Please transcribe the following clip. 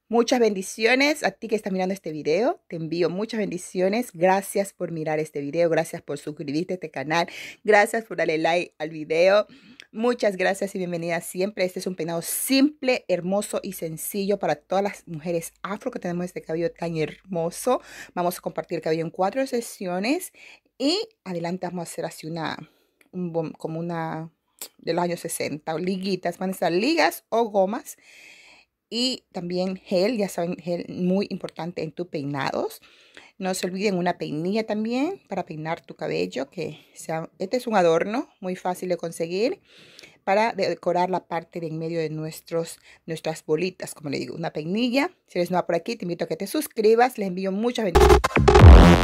Muchas bendiciones a ti que estás mirando este video. Te envío muchas bendiciones. Gracias por mirar este video. Gracias por suscribirte a este canal. Gracias por darle like al video. Muchas gracias y bienvenida siempre. Este es un peinado simple, hermoso y sencillo para todas las mujeres afro que tenemos este cabello tan hermoso. Vamos a compartir el cabello en 4 sesiones. Y adelante vamos a hacer así como una de los años 60. Liguitas. Van a estar ligas o gomas. Y también gel, ya saben, gel muy importante en tus peinados. No se olviden una peinilla también para peinar tu cabello, este es un adorno muy fácil de conseguir para decorar la parte de en medio de nuestras bolitas, como le digo, una peinilla. Si eres nueva por aquí, te invito a que te suscribas. Les envío muchas bendiciones.